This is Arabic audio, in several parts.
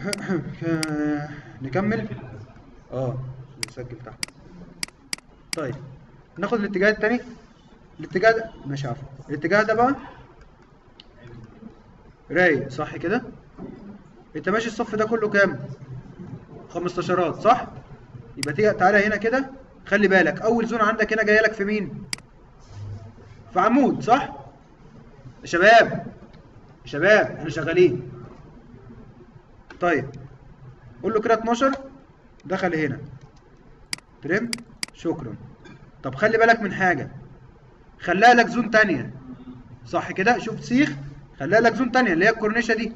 نكمل. نسجل تحت. طيب ناخد الاتجاه التاني. الاتجاه ده ماشي، عفوا الاتجاه ده بقى رايق صح كده. انت ماشي الصف ده كله كام؟ 15 صح. يبقى تيجي تعالى هنا كده، خلي بالك اول زون عندك هنا جايه لك في مين؟ في عمود صح يا شباب؟ يا شباب احنا شغالين. طيب قول له كده 12 دخل هنا ترم. شكرا. طب خلي بالك من حاجه، خليها لك زون تانية صح كده. شوف سيخ، خليها لك زون تانية اللي هي الكورنيشه دي.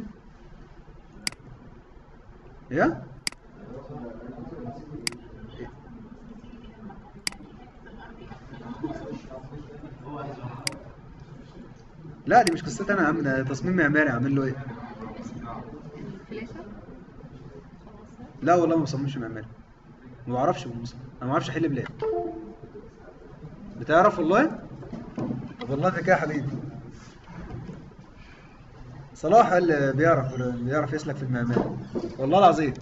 يا لا دي مش قصتي انا يا عم، ده تصميم معماري عامل له ايه. لا والله ما بصممش معماري، ما بعرفش بالمصمم، انا ما بعرفش احل بلاد. بتعرف والله؟ طب والله ده كده يا حبيبي. صلاح اللي بيعرف يسلك في المعماري والله العظيم.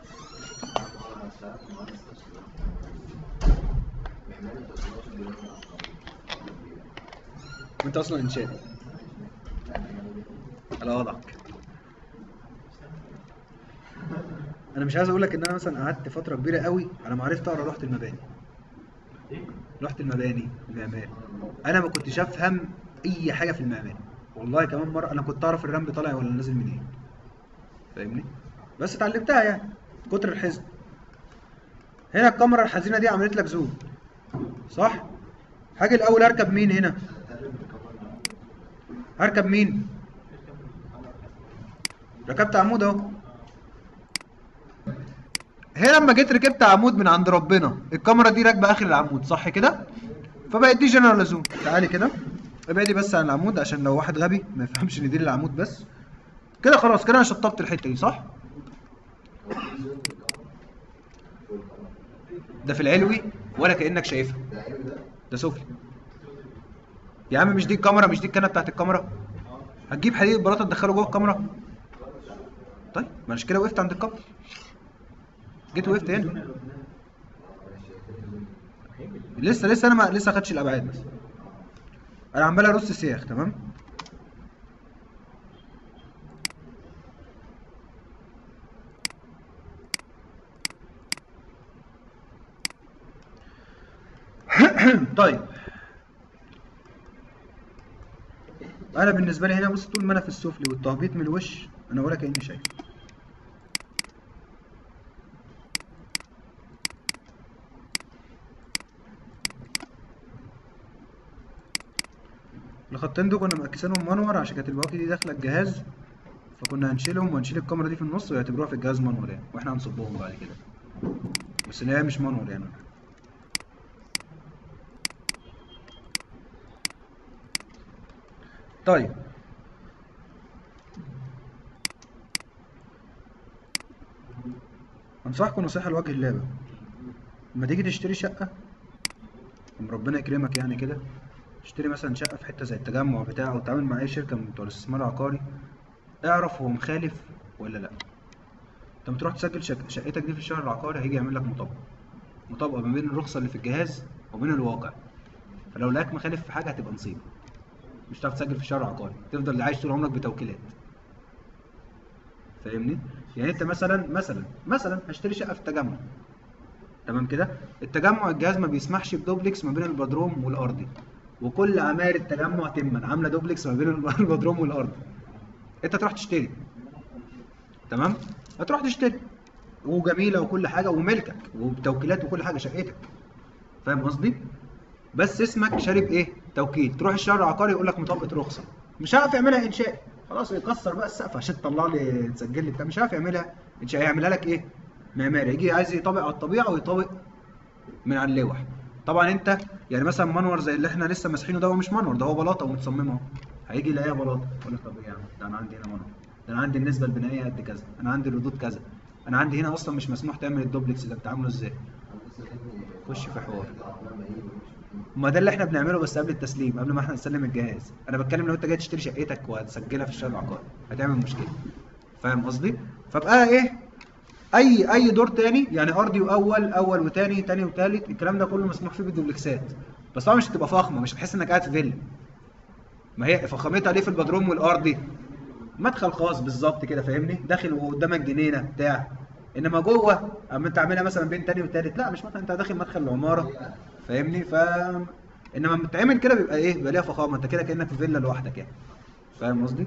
وانت اصلا انشائي على وضعك. انا مش عايز اقول لك ان انا مثلا قعدت فتره كبيره قوي على ما عرفت اقرا لوحه المباني. لوحه المباني المعماري انا ما كنتش افهم اي حاجه في المعماري. والله كمان مره انا كنت اعرف الرمل طالع ولا نازل منين، فاهمني؟ بس اتعلمتها يعني كتر الحزن. هنا الكاميرا الحزينه دي عملت لك زوم صح. هاجي الاول اركب مين هنا؟ هركب مين؟ ركبت عمود اهو. هنا لما جيت ركبت عمود من عند ربنا، الكاميرا دي راكبه اخر العمود صح كده، فبقت دي جنرال زوم. تعالي كده ابعدي بس عن العمود عشان لو واحد غبي ما يفهمش ان دي العمود بس. كده خلاص، كده انا شطبت الحته دي صح. ده في العلوي ولا كانك شايفها، ده سفلي يا عم. مش دي الكاميرا، مش دي الكاميرا بتاعت الكاميرا. هتجيب حديد بلاطه تدخله جوه الكاميرا. طيب ما انا كده وقفت عند الكاميرا، جيت وقفت هنا. لسه انا ما لسه خدتش الابعاد، بس انا عمال ارص سياخ تمام. طيب انا بالنسبه لي هنا بص، طول ما انا في السفلي والتهبيط من الوش انا ولا كاني شايف. الخطين دول كنا مأكسينهم منور عشان كانت البواكي دي داخله الجهاز، فكنا هنشيلهم ونشيل الكاميرا دي في النص ويعتبروها في الجهاز منور يعني، واحنا هنصبهم بعد كده، بس اللي هي مش منور يعني. طيب انصحكم نصيحه لوجه الله بقى، لما تيجي تشتري شقه لما ربنا يكرمك يعني كده، تشتري مثلا شقه في حته زي التجمع بتاعه وتتعامل مع اي شركه من بتوع الاستثمار العقاري، اعرف هو مخالف ولا لا. انت لما تروح تسجل شقتك دي في الشهر العقاري هيجي يعمل لك مطابقه ما بين الرخصه اللي في الجهاز وبين الواقع. فلو لقاك مخالف في حاجه هتبقى نصيب، مش هتعرف تسجل في الشهر العقاري، تفضل عايش طول عمرك بتوكيلات، فاهمني؟ يعني انت مثلا هشتري شقه في التجمع تمام كده. التجمع الجهاز ما بيسمحش بدوبلكس ما بين البدروم والارضي، وكل عماير التجمع تما عامله دوبلكس ما بين البدروم والارضي. انت تروح تشتري تمام، هتروح تشتري وجميله وكل حاجه وملكك وبتوكيلات وكل حاجه شقتك، فاهم قصدي؟ بس اسمك شارب ايه؟ توكيل. تروح الشهر العقاري يقول لك مطابقه رخصه، مش هعرف يعملها انشائي، خلاص يكسر بقى السقف عشان تطلع لي تسجل لي بتاع، مش عارف يعملها انشائي، هيعملها لك ايه؟ معماري. يجي عايز يطابق على الطبيعه ويطابق من على اللوح. طبعا انت يعني مثلا منور زي اللي احنا لسه ماسحينه ده، هو مش منور، ده هو بلاطه ومتصممه اهو. هيجي يلاقيها بلاطه يقول لك طب ايه يا عم، ده انا عندي هنا منور، ده انا عندي النسبه البنائيه قد كذا، انا عندي الردود كذا، انا عندي هنا اصلا مش مسموح تعمل الدوبلكس ده، بتعامله ازاي؟ خش في حوار. ما ده اللي احنا بنعمله بس قبل التسليم، قبل ما احنا نسلم الجهاز. انا بتكلم لو انت جاي تشتري شقتك وهتسجلها في الشهر العقاري هتعمل مشكله، فاهم قصدي؟ فبقى ايه، اي دور تاني يعني ارضي واول، اول وتاني، تاني وتالت، الكلام ده كله مسموح فيه بالدوبلكسات. بس طبعا مش هتبقى فخمه، مش هتحس انك قاعد في فيلا. ما هي فخامتها ليه في البدروم والارضي؟ مدخل خاص بالظبط كده، فاهمني؟ داخل وقدامك جنينه بتاع. انما جوه اما انت عاملها مثلا بين تاني وتالت، لا مش مدخل، انت داخل مدخل العماره، فاهمني؟ انما لما بتتعمل كده بيبقى ايه، بيبقى ليها فخامه، انت كده كانك في فيلا لوحدك يعني. فاهم قصدي؟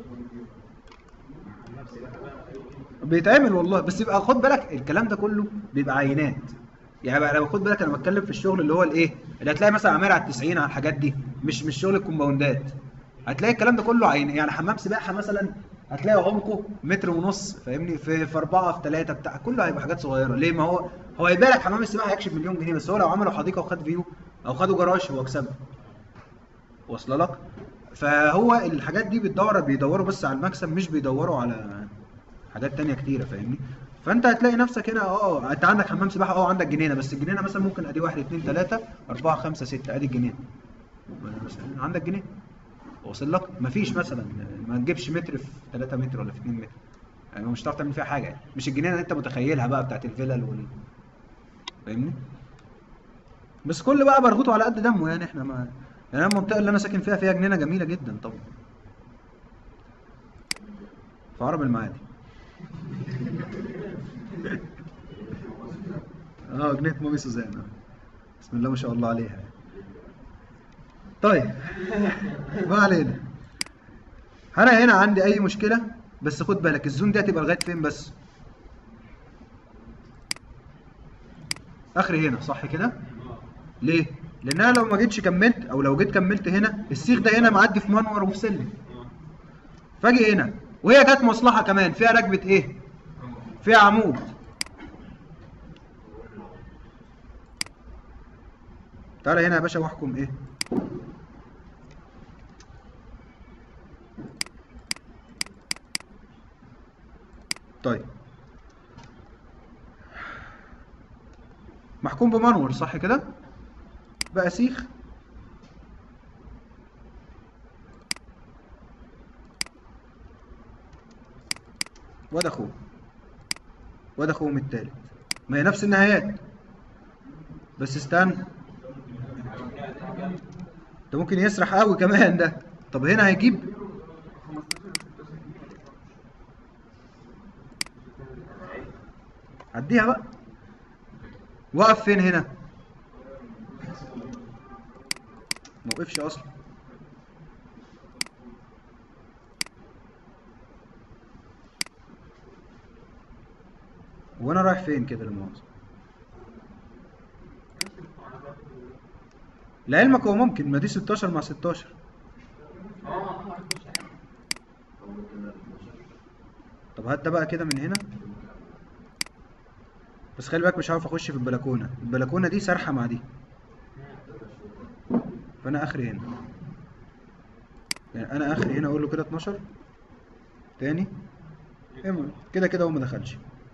بيتعمل والله، بس يبقى خد بالك الكلام ده كله بيبقى عينات. يعني بقى لو خد بالك انا بتكلم في الشغل اللي هو الايه، اللي هتلاقي مثلا عمال على ال90 على الحاجات دي، مش شغل الكومباوندات. هتلاقي الكلام ده كله عين، يعني حمام سباحه مثلا هتلاقي عمقه متر ونص، فاهمني؟ في 4 في 3 بتاع، كله هيبقى حاجات صغيره. ليه؟ ما هو هيبقى لك حمام السباحه هيكشف مليون جنيه، بس هو لو عملوا حديقه وخد فيو او خدوا جراج هو كسبها. واصله لك؟ فهو الحاجات دي بيدوروا بس على المكسب، مش بيدوروا على حاجات تانية كتيرة، فاهمني؟ فانت هتلاقي نفسك هنا انت عندك حمام سباحة، عندك جنينة، بس الجنينة مثلا ممكن ادي 1 2 3 4 5 6 ادي الجنينة. مثلا عندك جنينة واصل لك؟ مفيش مثلا، ما تجيبش متر في 3 متر ولا في 2 متر، يعني مش هتعرف تعمل فيها حاجة يعني. مش الجنينة اللي انت متخيلها بقى بتاعت الفيلل فاهمني؟ بس كل بقى برغوته على قد دمه يعني. احنا ما يعني انا المنطقة اللي انا ساكن فيها جنينة جميلة جدا طبعا، في عرب المعادي. جنينة مامي سوزان بسم الله ما شاء الله عليها يعني. طيب ما علينا. انا هنا عندي اي مشكله، بس خد بالك الزون دي هتبقى لغايه فين بس؟ اخري هنا صح كده؟ ليه؟ لان انا لو ما جيتش كملت، او لو جيت كملت هنا، السيخ ده هنا معدي في منور وفي سلم، فاجي هنا وهي جت مصلحه كمان فيها ركبه ايه؟ فيها عمود. تعالى هنا يا باشا واحكم ايه؟ طيب محكوم بمنور صح كده؟ بقى سيخ وده اخوه، وده اخوهم التالت، ما هي نفس النهايات. بس استنى، ده ممكن يسرح قوي كمان ده. طب هنا هيجيب، عديها بقى. وقف فين هنا؟ ما وقفش اصلا. وانا رايح فين كده المؤاخذة؟ لعلمك هو ممكن، ما دي 16 مع 16. طب هات ده بقى كده من هنا. بس خلي بالك مش عارف اخش في البلكونة، البلكونة دي سارحة مع دي، فانا اخري هنا. يعني انا اخري هنا اقول له كده 12 تاني. كده كده هو ما دخلش.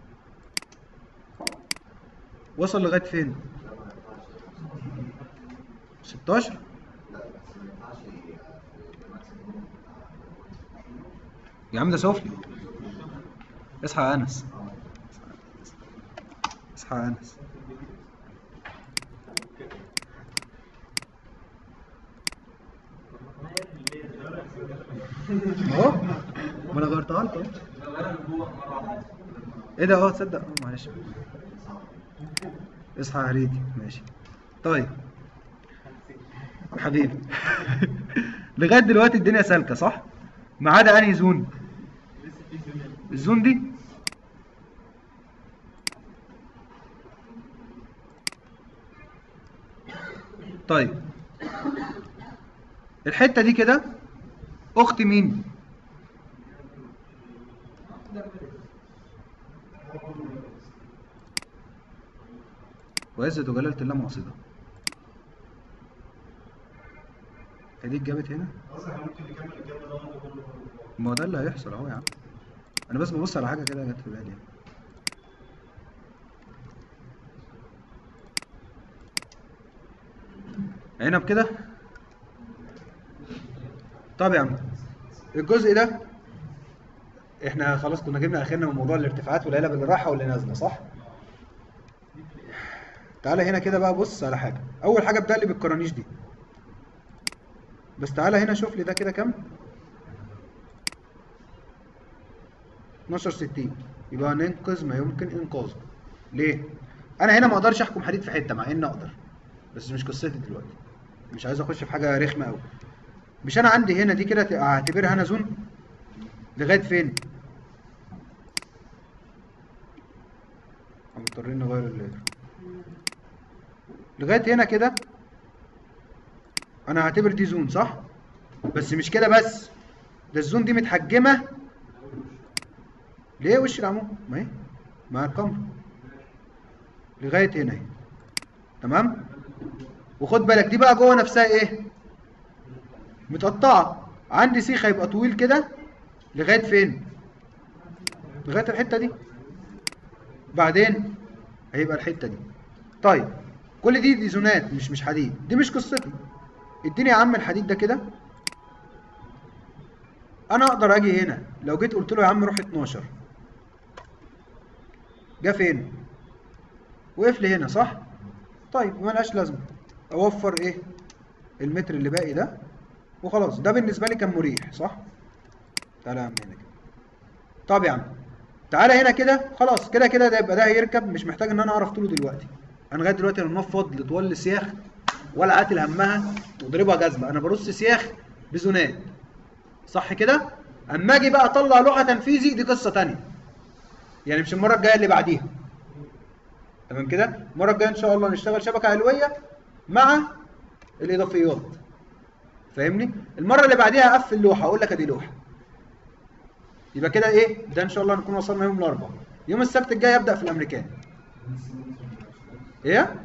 وصل لغاية فين؟ 16. يا عم ده سفلي. اصحى يا انس، اصحى يا انس. اهو، ما انا غيرتها لكم. ايه ده؟ تصدق معلش. اصحى يا هريدي، ماشي. طيب حبيبي. لغايه دلوقتي الدنيا سالكه صح؟ ما عدا انهي زون؟ الزون دي. طيب الحته دي كده اخت مين؟ وعزة وجلالة الله معصية. اديك جابت هنا. ما هو ده اللي هيحصل اهو يا عم. انا بس ببص على حاجه كده جت في بالي. عنب كده. طب يا عم الجزء ده احنا خلاص كنا جبنا اخرنا من موضوع الارتفاعات والعلب اللي رايحه واللي نازله، صح؟ تعالى هنا كده بقى، بص على حاجه. اول حاجه ابدا لي بالكرانيش دي، بس تعالى هنا شوف لي ده كده كام. 1260. يبقى ننقذ ما يمكن انقاذه. ليه؟ انا هنا ما اقدرش احكم حديد في حته، مع ان اقدر، بس مش قصتي دلوقتي. مش عايز اخش في حاجه رخمه قوي. مش انا عندي هنا دي كده هعتبرها انا زون لغايه فين؟ مضطرين نغير اللير لغايه هنا كده. انا هعتبر دي زون، صح؟ بس مش كده بس، ده الزون دي متحجمه. ليه وش العمود؟ ما هي مع الكاميرا لغايه هنا اهي، تمام؟ وخد بالك دي بقى جوه نفسها ايه؟ متقطعه. عندي سيخ هيبقى طويل كده لغايه فين؟ لغايه الحته دي، بعدين هيبقى الحته دي. طيب كل دي زونات، مش حديد، دي مش قصتي. اديني يا عم الحديد ده كده. انا اقدر اجي هنا لو جيت قلت له يا عم روح 12، جه فين؟ وقف لي هنا، صح؟ طيب ملهاش لازمه، اوفر ايه؟ المتر اللي باقي ده وخلاص. ده بالنسبه لي كان مريح، صح؟ تعالى يا عم هنا كده. طب يا عم تعالى هنا كده، خلاص كده كده ده يبقى ده هيركب، مش محتاج ان انا اعرف طوله دلوقتي. انا لغايه دلوقتي لا منفض لطول السياخ ولا عاتل همها وضربها جزمه، انا برص سياخ بزونات، صح كده؟ اما اجي بقى اطلع لوحه تنفيذي، دي قصه ثانيه، يعني مش المره الجايه اللي بعديها. تمام كده؟ المره الجايه ان شاء الله نشتغل شبكه علويه مع الاضافيات، فاهمني؟ المره اللي بعديها اقفل لوحه، اقول لك ادي لوحه. يبقى كده ايه؟ ده ان شاء الله نكون وصلنا يوم الاربعاء. يوم السبت الجاي ابدا في الامريكان. ايه؟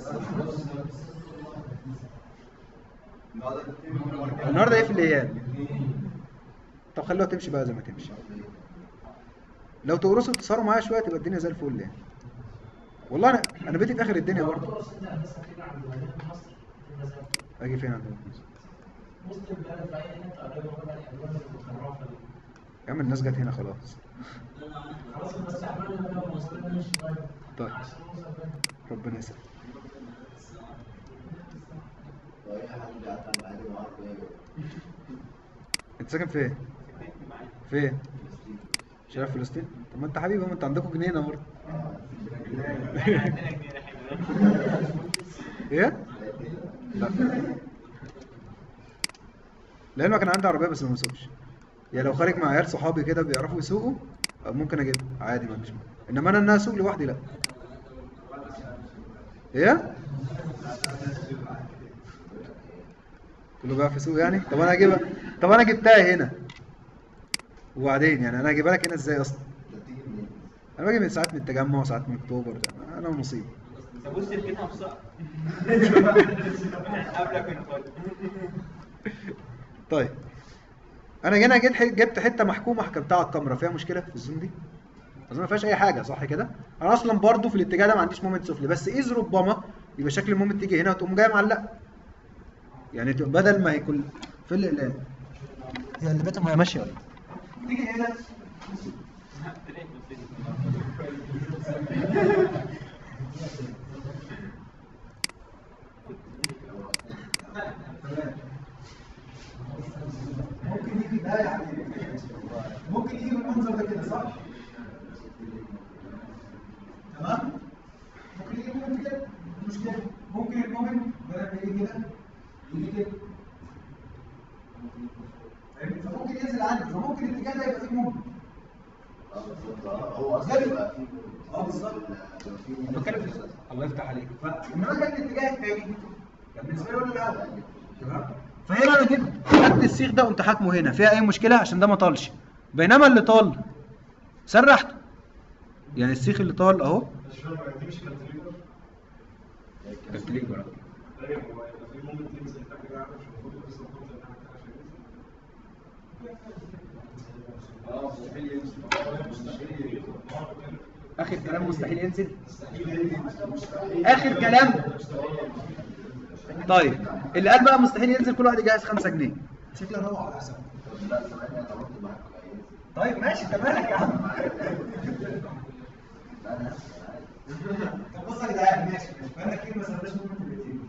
النهارده ايه في الايام؟ طب خلوها تمشي بقى زي ما تمشي. لو تقرصوا وتسهروا معايا شويه تبقى الدنيا زي الفل يعني. والله انا بيتي في اخر الدنيا برضه. اجي فين عندك؟ يا عم الناس جت هنا خلاص. طيب ربنا يسلمك. انت ساكن فين؟ فين؟ شارع فلسطين؟ طب ما انت حبيبي، ما انت عندكم جنينه برضه. ايه؟ لا لعلمك انا عندي عربيه بس ما بسوقش. يعني لو خارج مع عيال صحابي كده بيعرفوا يسوقوا ممكن اجيبها عادي، ما عنديش مانع. انما انا ان انا اسوق لوحدي لا. ايه؟ كله بقى في سوق يعني؟ طب انا اجيبها، طب انا جبتها هنا وبعدين يعني انا اجيبها لك هنا ازاي اصلا؟ انا باجي من ساعات من التجمع وساعات من اكتوبر، انا ونصيبي. طب بص ركنها بسرعه قبلك من فوق. طيب انا هنا جبت حته محكومه حكمتها على الكاميرا، فيها مشكله في الزوم دي؟ اظن ما فيهاش اي حاجه، صح كده؟ انا اصلا برضو في الاتجاه ده ما عنديش مومنت سفلي، بس اذ ربما يبقى شكل المومنت تيجي هنا وتقوم جايه معلقه، يعني بدل ما يكون في الاقلام هي اللي بتبقى ماشيه ولا تيجي هنا. ممكن يجي ده يعني، ممكن يجي بالمنظر ده كده، صح؟ تمام؟ ممكن يجي مومنت كده، مش مشكله. ممكن المومنت بدل ما يجي كده يجي كده، فممكن ينزل عندي، فممكن الاتجاه ده يبقى فيه مومنت. هو اصلا يبقى فيه بالظبط. انا بتكلم في الله يفتح عليك. فانما كان الاتجاه الثاني كان بالنسبه لي ولا لا؟ تمام؟ فهنا انا جبت خدت السيخ ده قمت حاكمه هنا، فيها اي مشكله عشان ده ما طالش، بينما اللي طال سرحته. يعني السيخ اللي طال اهو كانتليفر. اخر كلام مستحيل ينزل. اخر كلام. طيب اللي قال بقى مستحيل ينزل كل واحد يجهز 5 جنيه. شكلها روعه على حسابك. طيب ماشي انت مالك يا عم. طب بص يا جدعان، ماشي بقالنا كتير ما سالناش مومنت الاثنين.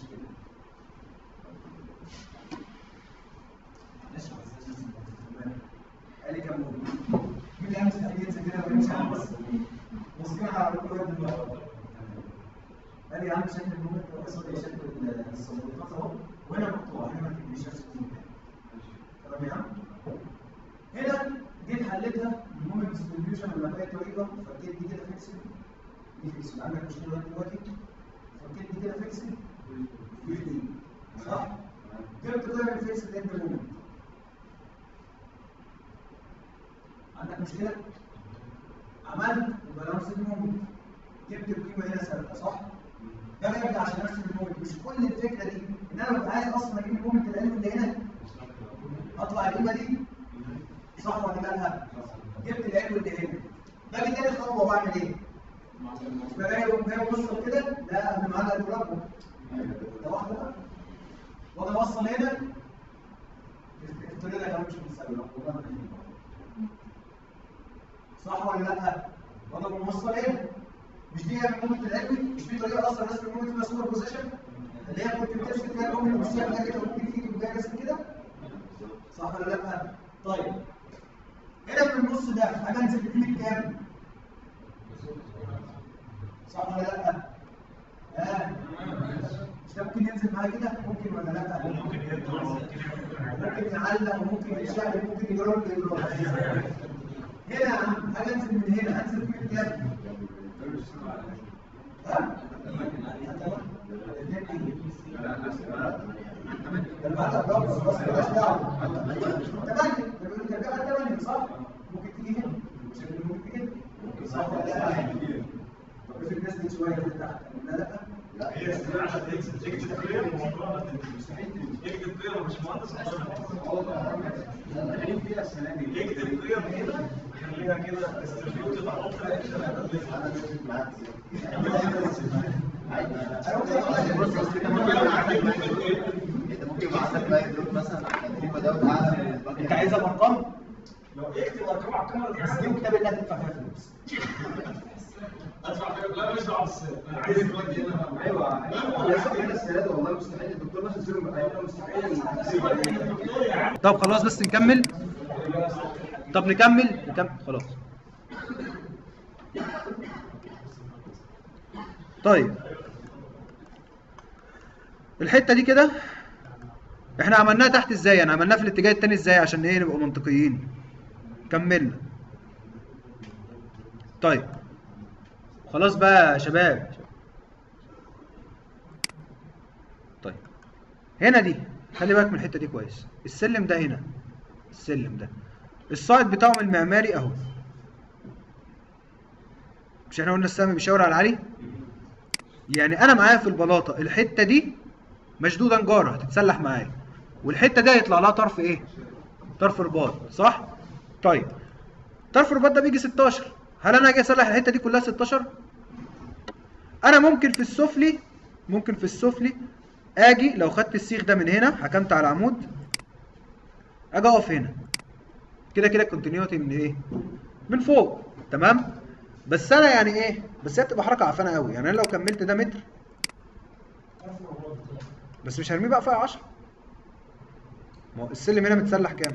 معلش بس قال لي كام مومنت؟ مين اللي عامل مستحيل ينزل كده ويمشي على بس؟ بص كده على الرقم دلوقتي. قال لي يا عم شكل المومنت هو اسود شكل الصندوقات اهو، وهنا مقطوع، هنا ما تديش نفس المومنت. تمام يا عم؟ هنا جيت حلتها المومنت ديستريبيوشن ولا باي طريقه، فجيت دي كده فيكسد، دي فيكسد، عندك مشكله لغايه دلوقتي، فجيت دي كده فيكسد، دي دي صح؟ جبت قيم الفيكسد اند مومنت. عندك مشكله؟ عملت البالانس مومنت، جبت القيمه هنا ثابته صح؟ ده يرجع عشان نفس المومنت. مش كل الفكره دي ان انا ببقى عايز اصلا اجيب المومنت العلوي اللي هنا، اطلع القيمه دي صح ولا لا؟ جبت العلو اللي هنا، باجي تاني خطوه بعمل ايه؟ باجي اوصل كده، لا قبل ما اعلق المربع ده واحده بقى، واجي اوصل هنا الطريقه دي مش متساويه صح ولا لا؟ واجي موصل هنا، مش دي هي المومنت العلوي؟ مش في طريقه اصلا رسم المومنت في سوبر بوزيشن اللي هي كنت بترسم فيها المومنت بالشكل ده كده وممكن تيجي تبقى رسم كده صح ولا لا؟ طيب هنا في النص ده انا انزل بقيمه كام؟ صح ولا لا؟ مش ده ممكن ينزل معايا كده؟ ممكن ولا لا؟ ممكن يعلق وممكن يشقلب وممكن يجرب هنا يا عم حاجه انزل من هنا، انزل بقيمه كام؟ المعنى برافو بس مالهاش دعوه. 8 بيقولوا ترجمه 8 صح؟ ممكن تيجي هنا بشكل ممكن كده صح ولا لا؟ طب في الناس دي شويه كده تحت لا لا هي استنى عشان تكتب قيم الموضوع مستحيل تكتب قيم يا باشمهندس. خليك فيها السنه دي اكتب قيم هنا خليها كده ديستريبيوتد على ممكن معاك بقى جروب مثلا القيمه ده اعلى من انت عايزها بارقام؟ لو اكتب ارقام على الكاميرا دي بس دي كتاب اللي هتدفع فيها فلوس. ادفع فيها لا مش دعوه بالسعر انا عايز دلوقتي هنا. ايوه يا صاحبي السنه دي والله مستحيل الدكتور مثلا زيرو هيبقى مستحيل. طب خلاص بس نكمل. طب نكمل خلاص. طيب الحته دي كده احنا عملناها تحت ازاي؟ يعني عملناها في الاتجاه التاني ازاي عشان ايه نبقى منطقيين؟ كملنا. طيب خلاص بقى يا شباب. طيب هنا دي خلي بالك من الحته دي كويس. السلم ده هنا، السلم ده الصاعد بتاعه من المعماري اهو. مش احنا قلنا السهم بيشاور على العالي؟ يعني انا معايا في البلاطه الحته دي مشدوده نجاره هتتسلح معايا، والحته دي هيطلع لها طرف ايه؟ طرف رباط صح؟ طيب طرف الرباط ده بيجي 16، هل انا اجي اصلح الحته دي كلها 16؟ انا ممكن في السفلي اجي لو خدت السيخ ده من هنا حكمت على العمود اجي اقف هنا كده كده الكونتينيوتي من ايه؟ من فوق تمام؟ بس انا يعني ايه؟ بس هي بتبقى حركه عفانه قوي. يعني انا لو كملت ده متر بس مش هرميه بقى فوق 10. ما هو السلم هنا متسلح كام؟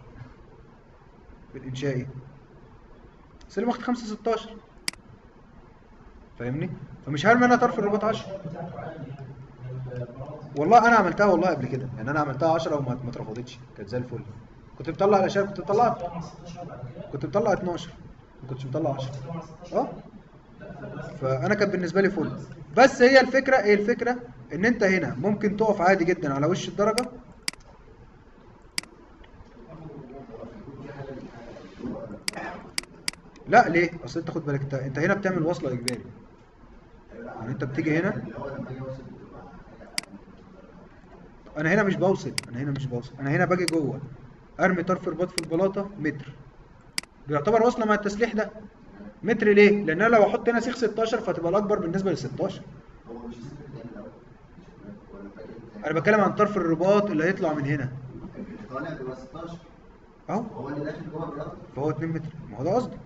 في الانشائي السلم واخد 5.16 فاهمني؟ فمش هرمي انا طرف الرباط 10. والله انا عملتها والله قبل كده، يعني انا عملتها 10 وما اترفضتش، كانت زي الفل. كنت مطلع الاشياء، كنت مطلع 12 ما كنتش مطلع 10. فانا كان بالنسبه لي فل. بس هي الفكره ايه؟ الفكره ان انت هنا ممكن تقف عادي جدا على وش الدرجه. لا ليه؟ اصل انت خد بالك انت هنا بتعمل وصله اجباري. يعني انت بتيجي هنا، انا هنا مش بوصل، انا هنا باجي جوه ارمي طرف رباط في البلاطه متر، بيعتبر واصله مع التسليح ده متر. ليه؟ لان انا لو احط هنا سيخ 16 فتبقى الاكبر بالنسبه لل 16. انا بتكلم عن طرف الرباط اللي هيطلع من هنا. طالع بيبقى 16 اهو، هو اللي داخل جوه البلاطه. فهو 2 متر، ما هو ده قصدي.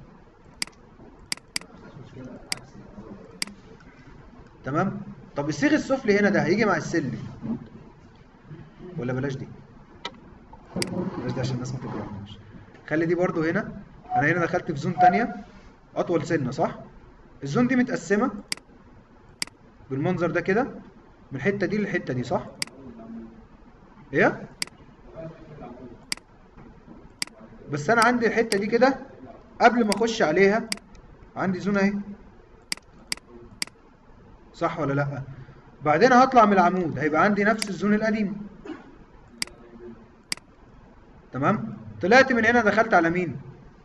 مش مشكله، عكس الأول. تمام. طب السيخ السفلي هنا ده هيجي مع السلم ولا بلاش دي؟ بلاش دي عشان الناس ما تكرهناش. خلي دي برضو هنا. انا هنا دخلت في زون تانية اطول سنه، صح؟ الزون دي متقسمه بالمنظر ده كده، من الحته دي للحته دي، صح؟ ايه؟ بس انا عندي الحته دي كده قبل ما اخش عليها عندي زون اهي، صح ولا لا؟ بعدين هطلع من العمود هيبقى عندي نفس الزون القديم. تمام. طلعت من هنا دخلت على مين؟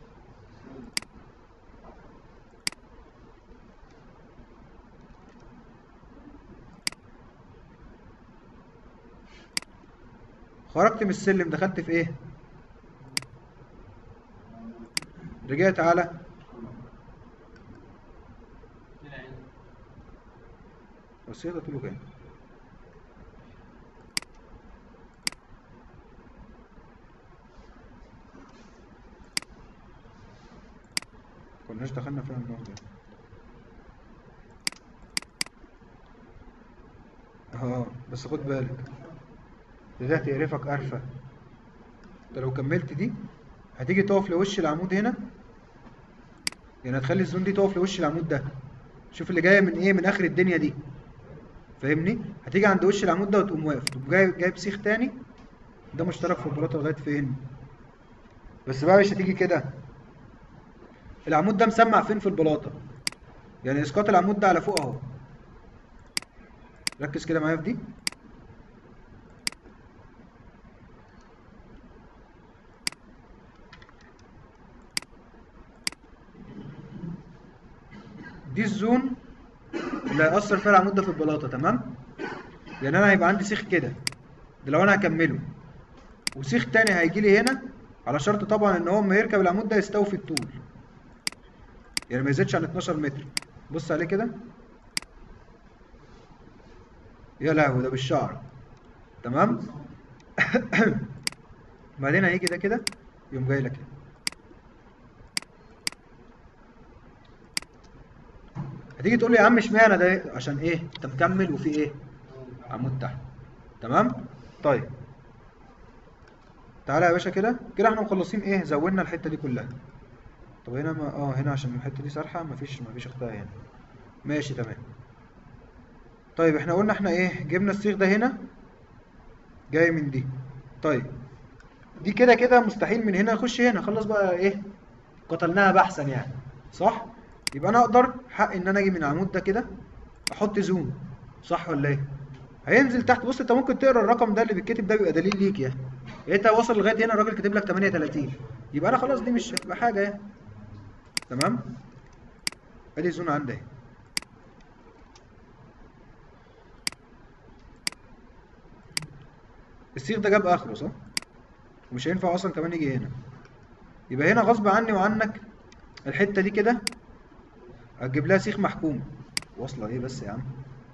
خرجت من السلم دخلت في ايه؟ رجعت على بس ده طوله كام؟ كناش دخلنا فيها النقطة دي. بس خد بالك ده هتقرفك قرفة. انت لو كملت دي هتيجي تقف لوش العمود هنا، يعني هتخلي الزون دي تقف لوش العمود ده. شوف اللي جايه من ايه، من اخر الدنيا دي، فاهمني؟ هتيجي عند وش العمود ده وتقوم واقف، تقوم جايب سيخ تاني ده مشترك في البلاطه لغايه فين. بس بقى مش هتيجي كده، العمود ده مسمع فين في البلاطه، يعني اسقاط العمود ده على فوق اهو. ركز كده معايا في دي. دي الزون اللي هيأثر فيها العمود ده في البلاطه، تمام؟ يعني انا هيبقى عندي سيخ كده ده لو انا هكمله، وسيخ تاني هيجي لي هنا، على شرط طبعا ان هو لما يركب العمود ده يستوي في الطول، يعني ما يزيدش عن 12 متر. بص عليه كده، يا لهوي ده بالشعر. تمام. بعدين هيجي ده كده يقوم جاي لك كده. هتيجي تقول لي يا عم اشمعنى ده؟ عشان ايه؟ انت مكمل وفي ايه؟ عمود تحت. تمام. طيب تعالى يا باشا كده كده احنا مخلصين ايه، زودنا الحته دي كلها. طب هنا ما هنا عشان الحته دي سارحه، مفيش اختها هنا. ماشي تمام. طيب احنا قلنا احنا ايه، جبنا السيخ ده هنا جاي من دي. طيب دي كده كده مستحيل من هنا اخش هنا، خلاص بقى ايه، قتلناها بحثا يعني، صح؟ يبقى انا اقدر حق ان انا اجي من العمود ده كده احط زوم، صح ولا ايه؟ هينزل تحت. بص انت ممكن تقرا الرقم ده اللي بيتكتب ده، بيبقى دليل ليك يعني. انت واصل لغايه هنا الراجل كاتب لك 38، يبقى انا خلاص دي مش هتبقى حاجه يعني. تمام. ادي الزون عندي اهي. السيخ ده جاب اخره، صح؟ ومش هينفع اصلا كمان يجي هنا، يبقى هنا غصب عني وعنك الحته دي كده هتجيب لها سيخ محكوم. واصله ايه بس يا عم؟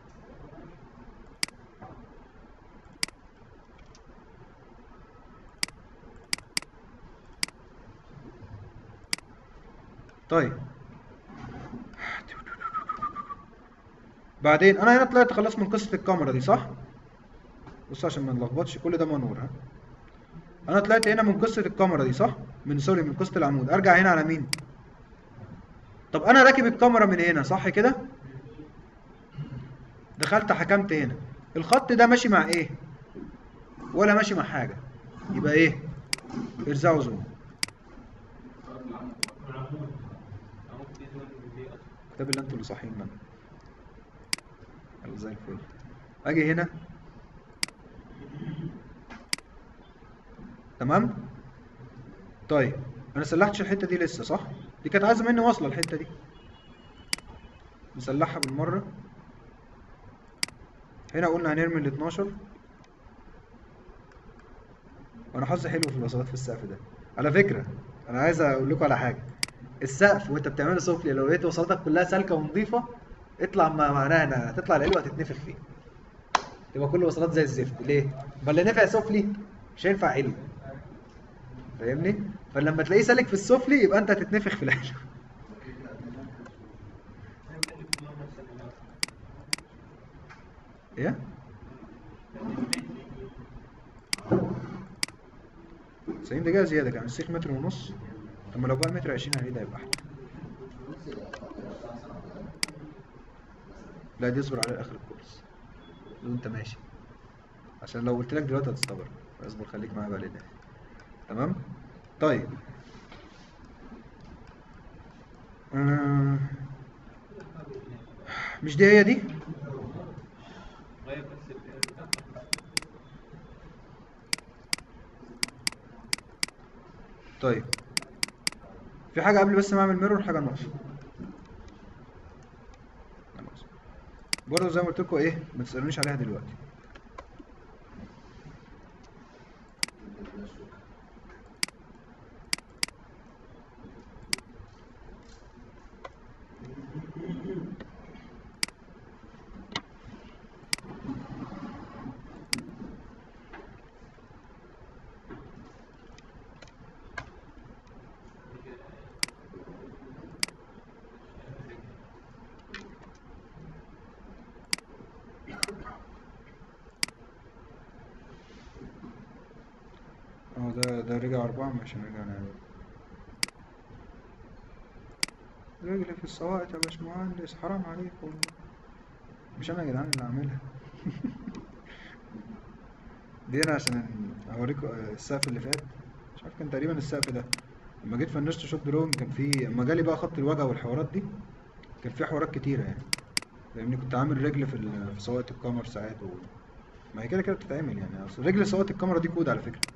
طيب بعدين انا هنا طلعت خلاص من قصه الكاميرا دي، صح؟ بص عشان ما نلخبطش، كل ده منور ها. انا طلعت هنا من قصه الكاميرا دي، صح؟ من قصه العمود. ارجع هنا على مين؟ طب انا راكب الكاميرا من هنا، صح كده؟ دخلت حكمت هنا، الخط ده ماشي مع ايه؟ ولا ماشي مع حاجه، يبقى ايه؟ ارزعوا زوم. كتاب اللي انتوا اللي صاحيين منه. يلا زي الفل. اجي هنا، تمام. طيب انا سلحتش الحته دي لسه، صح؟ دي كانت عايزه مني واصله الحته دي، نسلحها بالمره. هنا قلنا هنرمي ال 12. وانا حظي حلو في الوصلات في السقف ده على فكره. انا عايز اقول لكم على حاجه، السقف وانت بتعمله سفلي لو لقيت وصلاتك كلها سالكه ونظيفه، اطلع ما معناها انها هتطلع العلو هتتنفخ فيه، تبقى كل الوصلات زي الزفت. ليه؟ ما اللي نفع سفلي مش هينفع علو. فاهمني؟ فلما تلاقيه سالك في السفلي يبقى انت هتتنفخ في العلو. ايه؟ 90 دقيقة زيادة كان السيخ متر ونص. طب ما لو بقى متر 20 عليه ده يبقى احلى. لا دي اصبر على اخر الكورس وانت ماشي، عشان لو قلت لك دلوقتي هتستغرب. اصبر خليك معايا بقى للاخر. تمام؟ طيب آه، مش دي هي دي؟ غير بس طيب في حاجة قبل بس ما اعمل ميرور، حاجة ناقصة. برضه زي ما قلت لكم ايه، ما تسألونيش عليها دلوقتي. اه ده رجع 4 مش هنرجع نعمل. رجلي في السواقط يا باشمهندس، حرام عليك والله. مش انا يا جدعان اللي عاملها. دي انا عشان اوريكم السقف اللي فات، مش عارف كان تقريبا السقف ده. لما جيت فنشت شوب دروم كان في، اما جالي بقى خط الواجهه والحوارات دي، كان في حوارات كتيره يعني. لاني كنت عامل رجل في سواقه الكاميرا ساعات ما هي كده كده بتتعمل يعني. اصل رجل سواقه الكاميرا دي كود على فكره،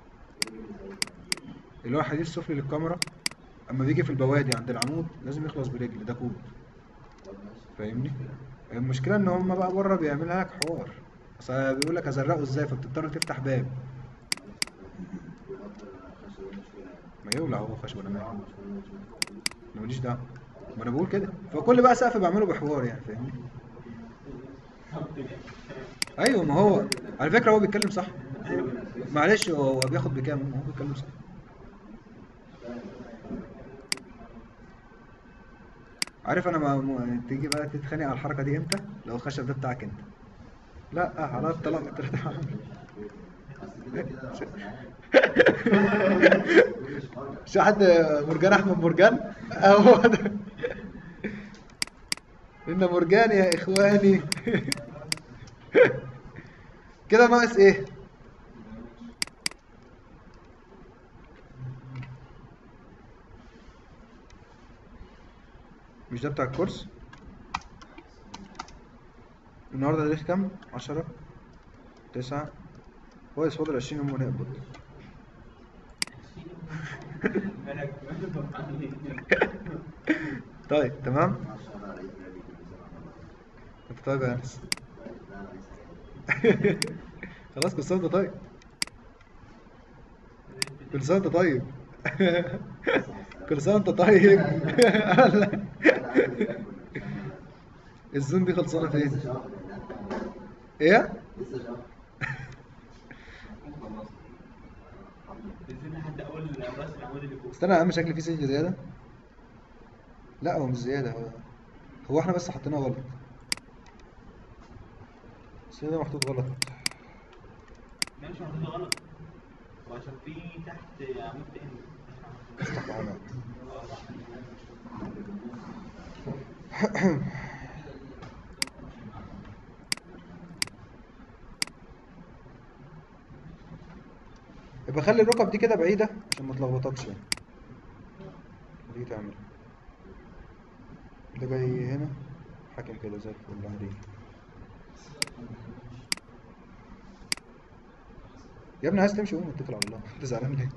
اللي هو الحديد السفلي للكاميرا اما بيجي في البوادي عند العمود لازم يخلص برجل، ده كود. فاهمني؟ المشكله ان هم بقى بره بيعملها لك حوار. اصل بيقول لك ازرقه ازاي، فبتضطر تفتح باب. ما يولع هو خشب انا مالي، انا ماليش دعوه. ما انا بقول كده، فكل بقى سقف بعمله بحوار يعني. فاهمني؟ ايوه ما هو على فكره هو بيتكلم صح. معلش هو بياخد بكام؟ هو بيتكلم صح. عارف انا تيجي بقى تتخانق على الحركه دي امتى؟ لو الخشب ده بتاعك انت. لا على الطلاق انت اللي تعمل. مش حد مرجان احمد مرجان هو ده. ان مرجان يا اخواني. كده ناقص ايه؟ مش ده بتاع الكورس؟ النهارده تاريخ كام؟ 10 9 كويس، فاضل 20 يوم ونقبض. طيب تمام. انت طيب يا انس. خلاص كل سنه وانت طيب. كل سنه وانت طيب. كل سنه وانت طيب. الزون دي خلصانه فين؟ ايه؟ بنزل لحد اول راس العمود اللي فوق. استنى يا عم، شكلي في سجل زياده. لا هو مش زياده، هو احنا بس حطيناه غلط. السجل ده محطوط غلط. لا مش محطوط غلط، وعشان في تحت عمود تاني. استغفر الله. يبقى خلي الركب دي كده بعيده عشان ما تلخبطكش يعني. دي تعمل ده جاي هنا حاكم كده زي الفل عادي. يا ابني عايز تمشي قوم اتكل على الله. انت زعلان ليه؟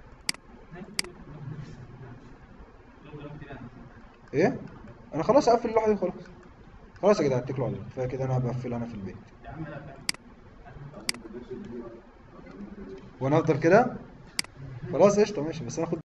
ايه؟ انا خلاص اقفل اللوحه دي خلاص. خلاص يا جدعان اتكلوا على الله، كفايه كده انا بقفل انا في البيت. يا عم لا فاهم. وانا افضل كده؟ خلاص قشطه ماشي، بس انا اخد